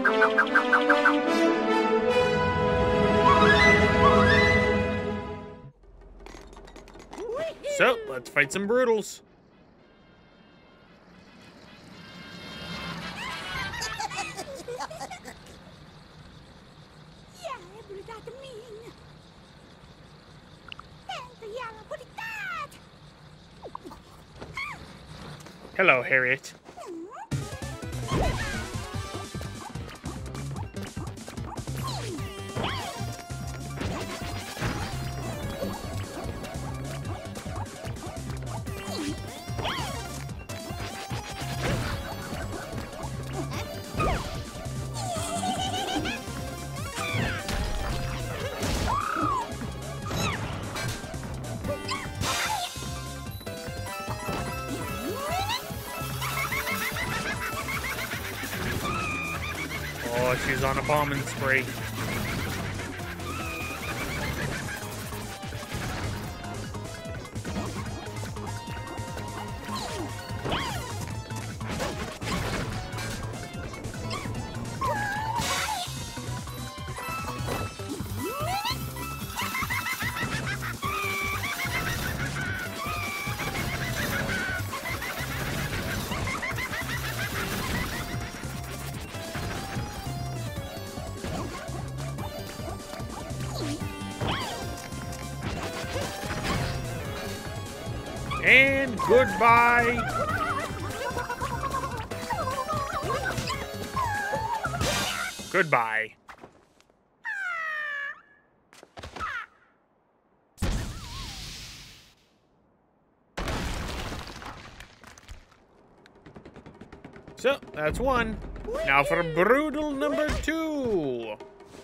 So, let's fight some Broodals. Hello, Harriet. Oh, she's on a bombing spree. And goodbye. Goodbye. So, that's one. Now for Broodal number 2.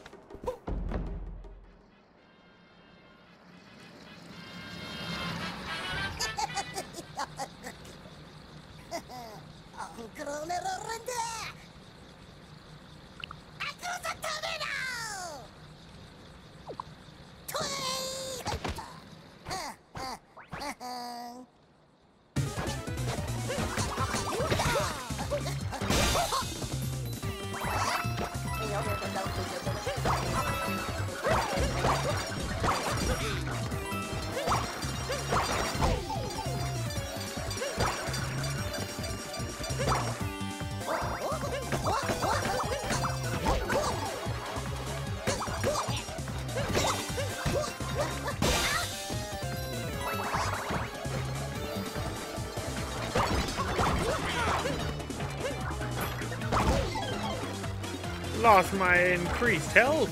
Lost my increased health.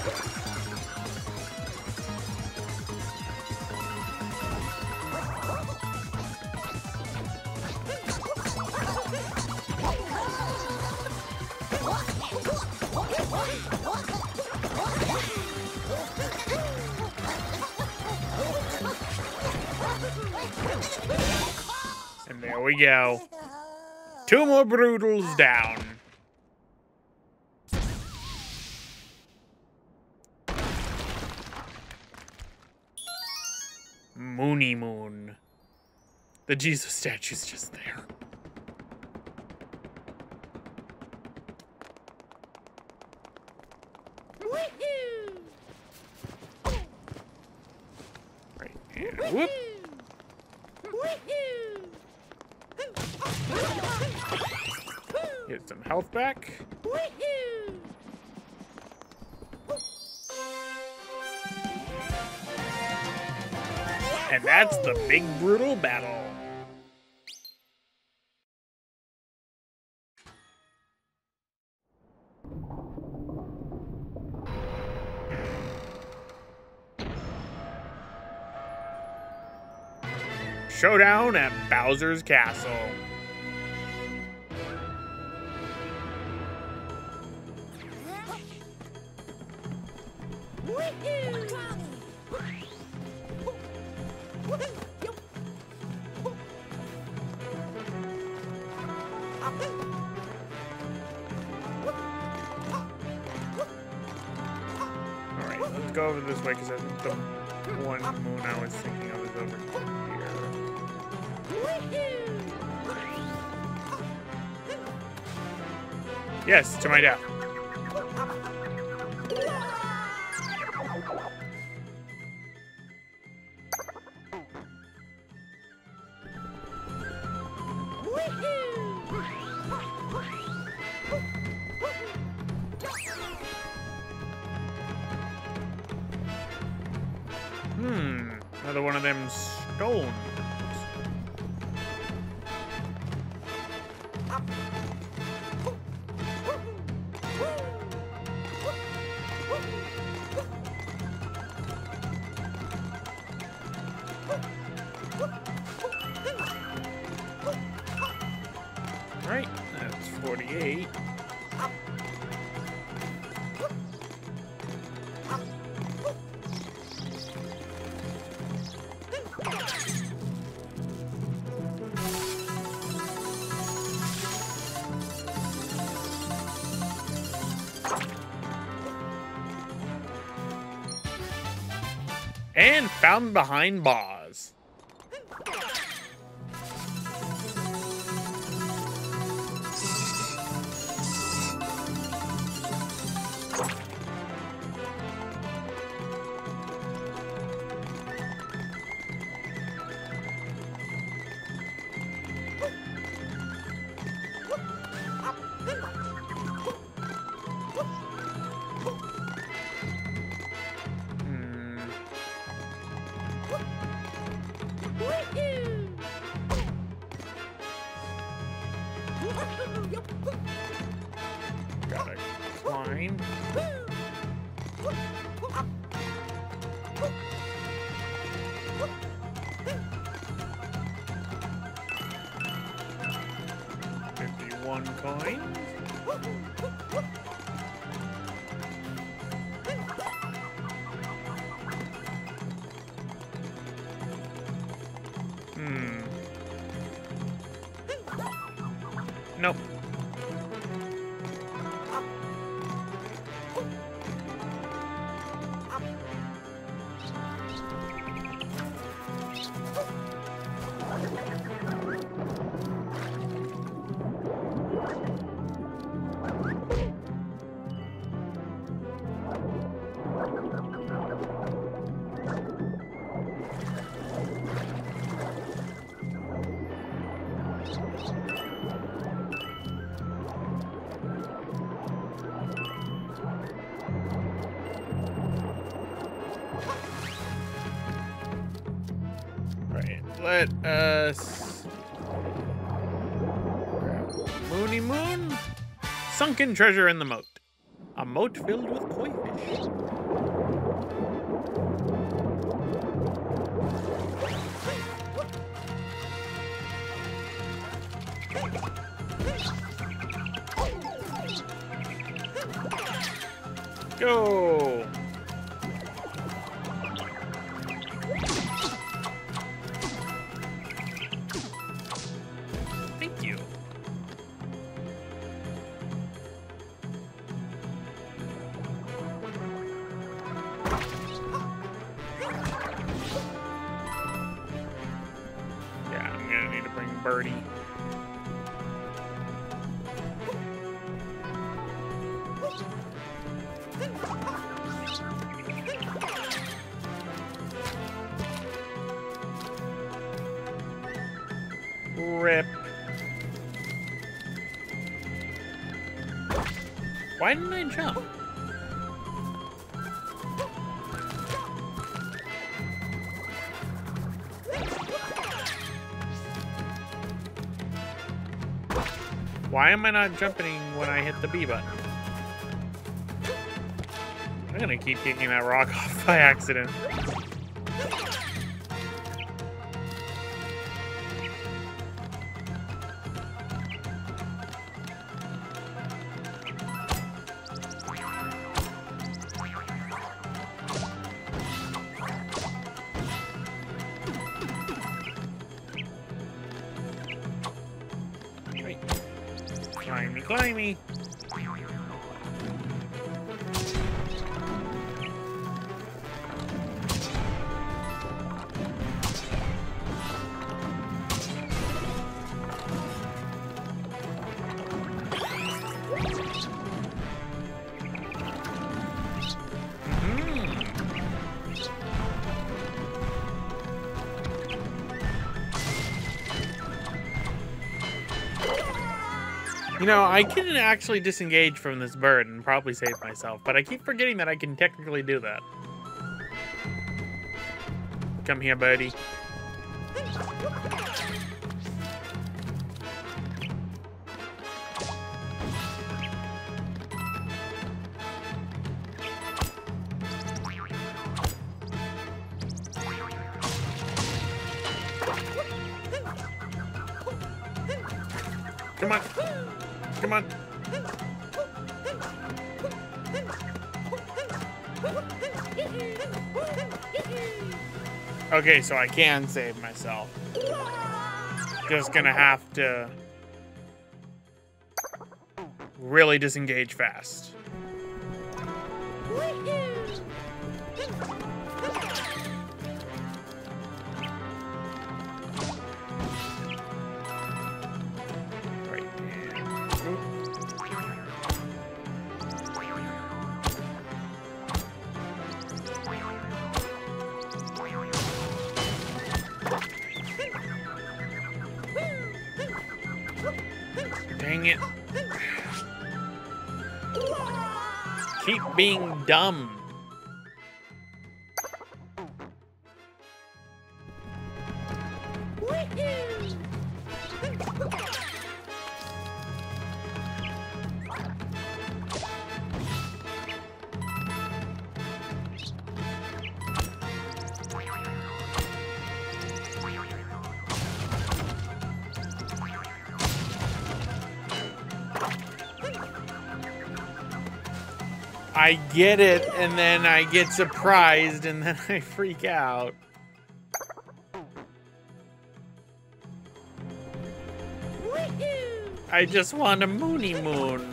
And there we go. 2 more Broodals down. Moony Moon. The Jesus statue's just there. Right, and whoop. Get some health back. And that's the big Broodal battle. Showdown at Bowser's Castle. Alright, let's go over this way because I think the one moon I was thinking of is over here. Yes, to my death. Another one of them stones. Right, that's 48. And found behind bars. Gotta climb. $51 coins. Nope. Let us Moony Moon. Sunken treasure in the moat. A moat filled with koi fish. Go. Thank you. Yeah, I'm gonna need to bring Birdie. Rip. Why didn't I jump? Why am I not jumping when I hit the B button? I'm gonna keep kicking that rock off by accident. Climby, climby. You know, I can actually disengage from this bird and probably save myself, but I keep forgetting that I can technically do that. Come here, birdie. Come on. Come on. Okay, so I can save myself. Just gonna have to really disengage fast. Dang it. Keep being dumb. I get it, and then I get surprised, and then I freak out. I just want a Moony Moon.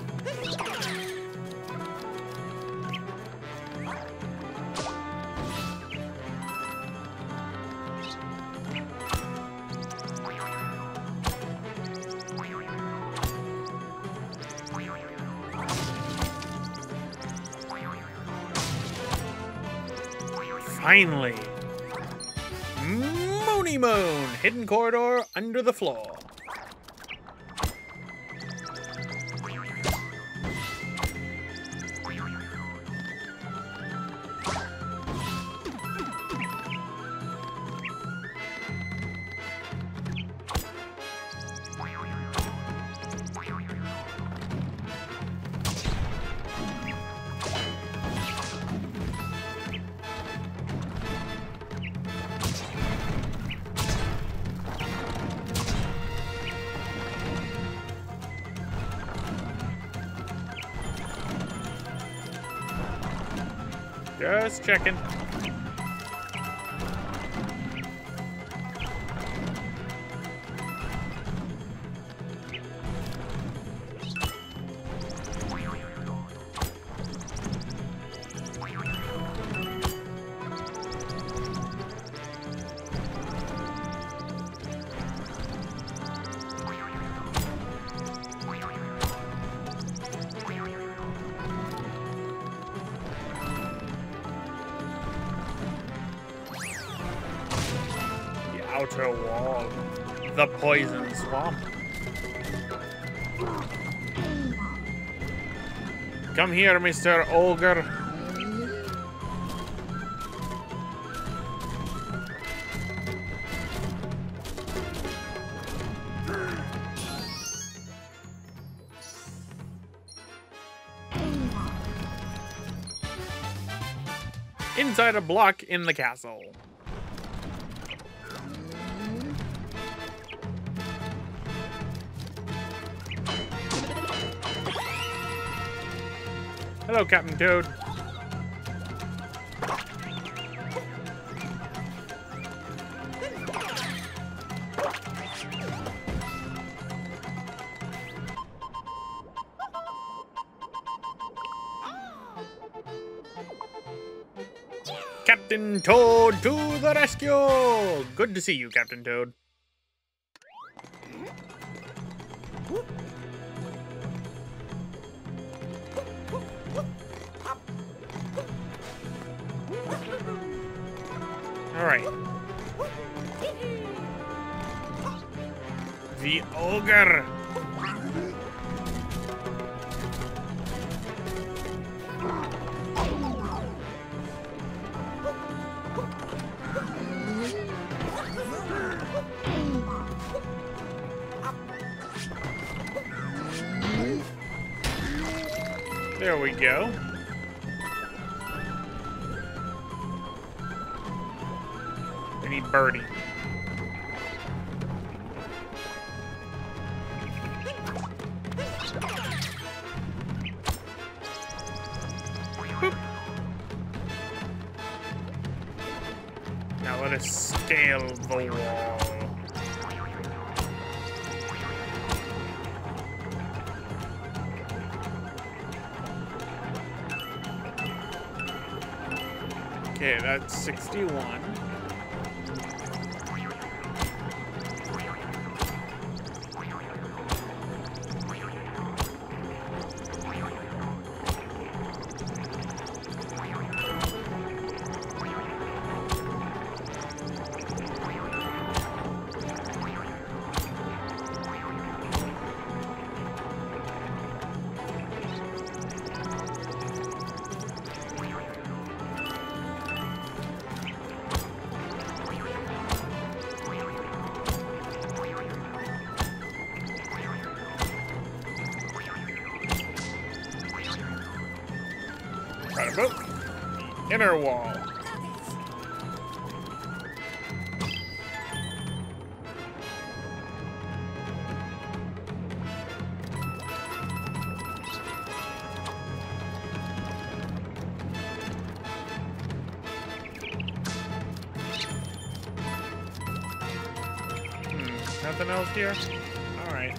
Finally! Moony Moon! Hidden corridor under the floor. Just checking. Outer wall. The poison swamp. Come here, Mr. Ogre. Inside a block in the castle. Hello, Captain Toad. Captain Toad to the rescue! Good to see you, Captain Toad. Alright. The ogre. There we go. We need Birdie. Boop. Now let us scale the wall. Okay, that's 61. Right about the inner wall. Nothing else here? All right.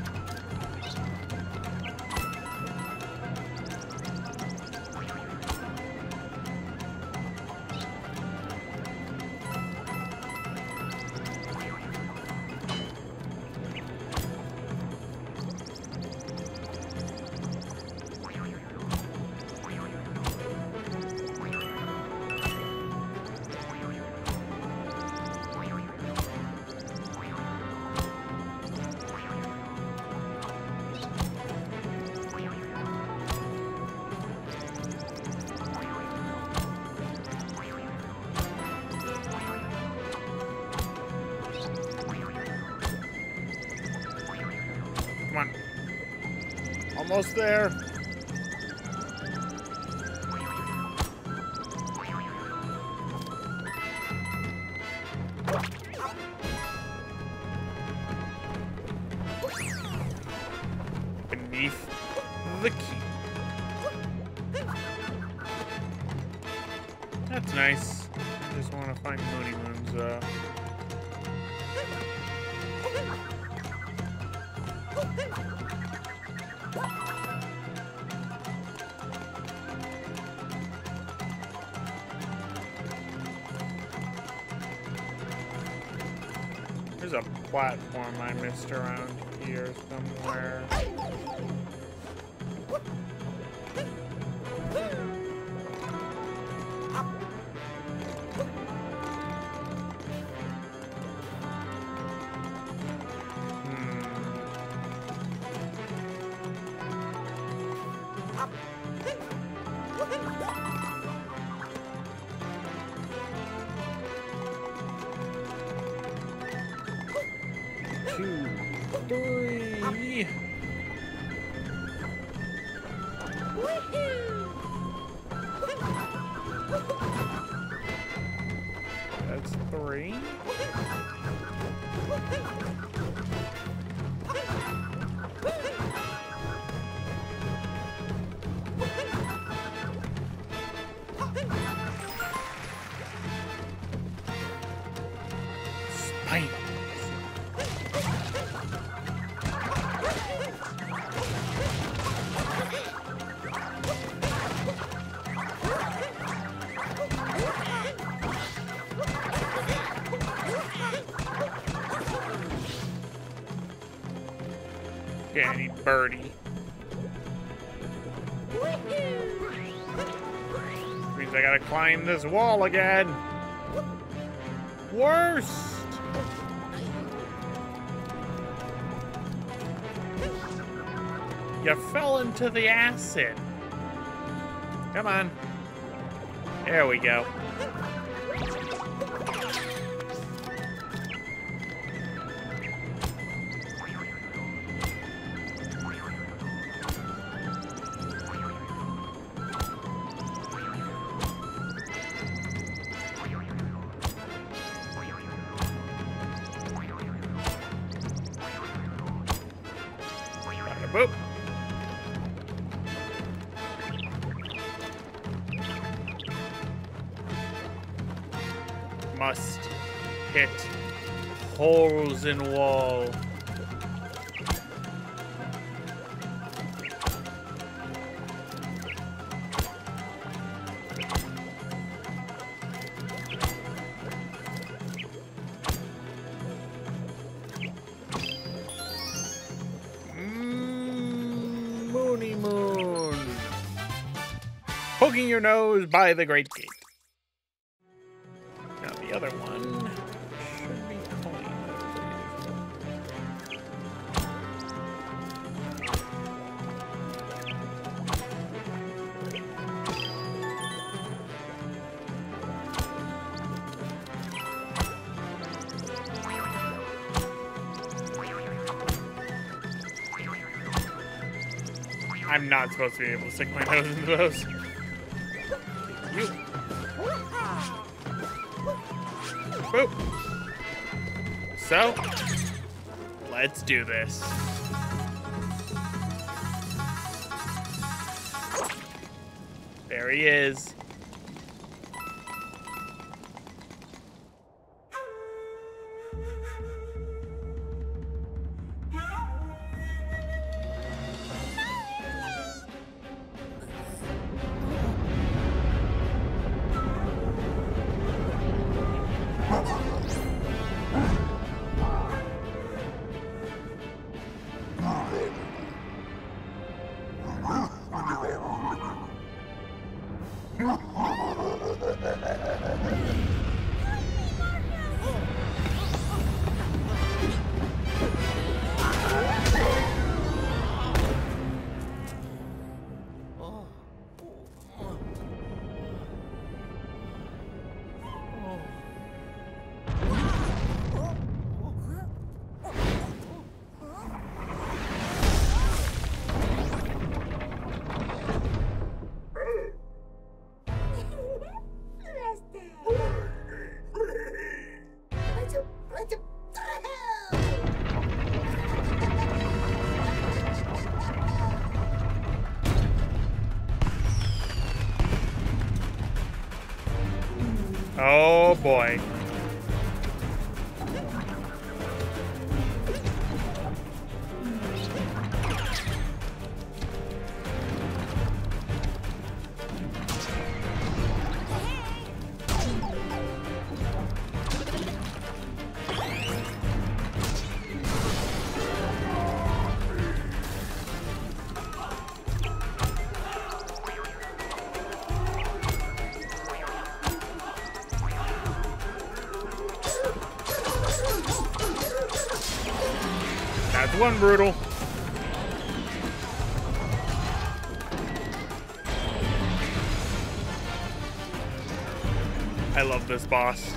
Come on. Almost there. Beneath the key. That's nice. I just want to find Moony Moons, There's a platform I missed around here somewhere. Two, three. That's three. Spine. Okay, I need Birdie. Means I gotta climb this wall again. Worst. You fell into the acid. Come on. There we go. must hit holes in wall. Moony Moon. Poking your nose by the Great Gate. Now the other one should be coin. I'm not supposed to be able to stick my nose into those. You. Boop. So, let's do this. There he is. Oh boy. That's one brutal. I love this boss.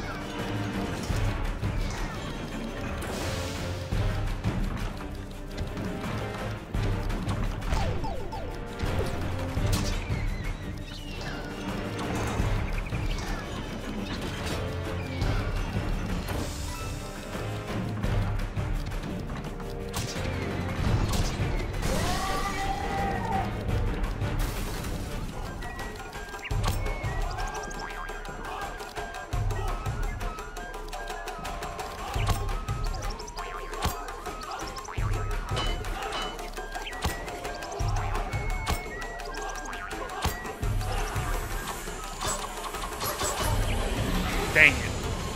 Dang it.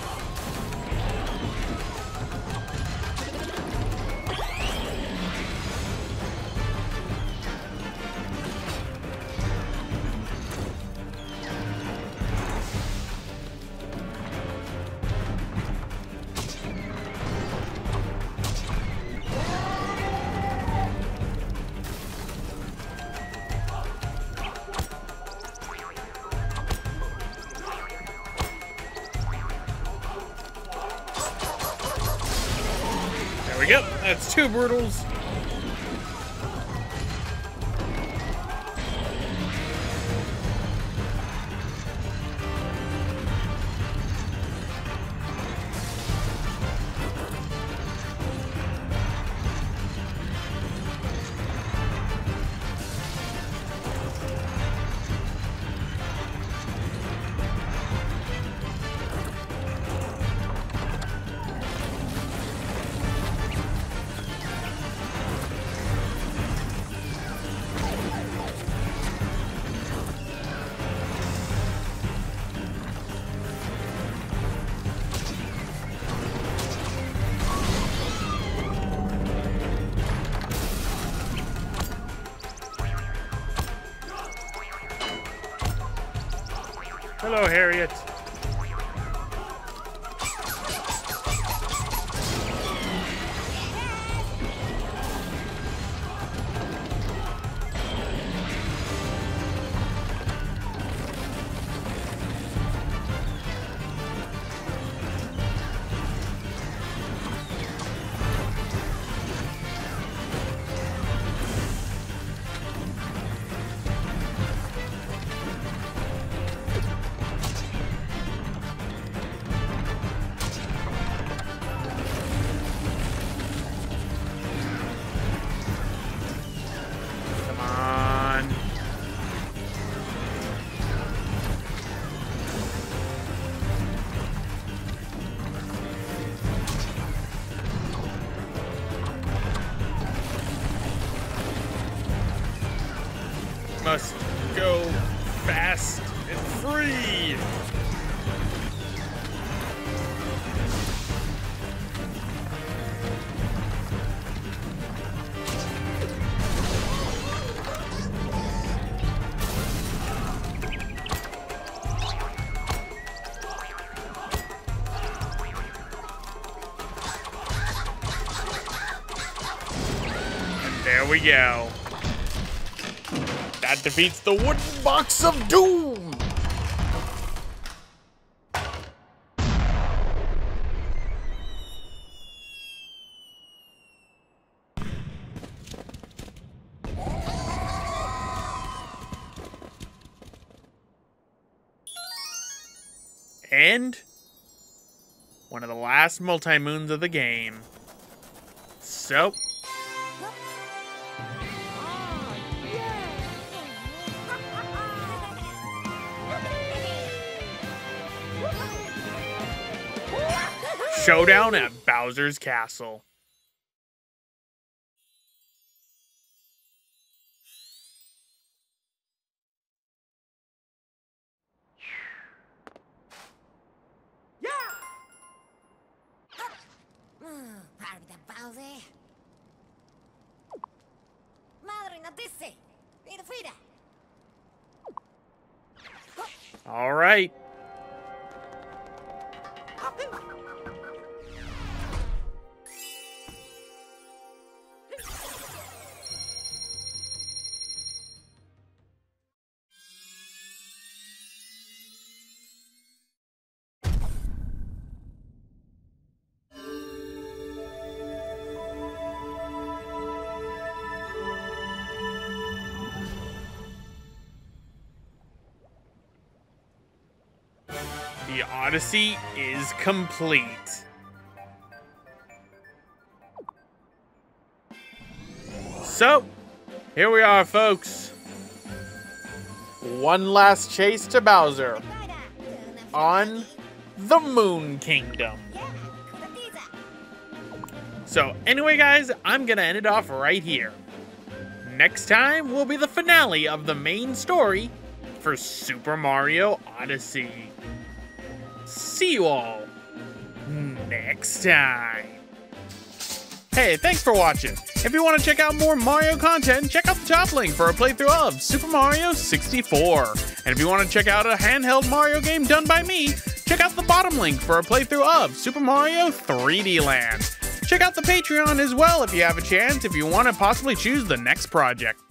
There we go. That's two brutals. Hello, Harriet. Come on. Must go fast and free. And there we go. That defeats the wooden box of doom! And one of the last multi-moons of the game. So, showdown at Bowser's Castle. Parda Bowser. Madre Natisse. Fira. All right. The Odyssey is complete. So, here we are, folks. One last chase to Bowser on the Moon Kingdom. So, anyway, guys, I'm gonna end it off right here. Next time will be the finale of the main story for Super Mario Odyssey. See you all next time. Hey, thanks for watching. If you want to check out more Mario content, check out the top link for a playthrough of Super Mario 64. And if you want to check out a handheld Mario game done by me, check out the bottom link for a playthrough of Super Mario 3D Land. Check out the Patreon as well if you have a chance, if you want to possibly choose the next project.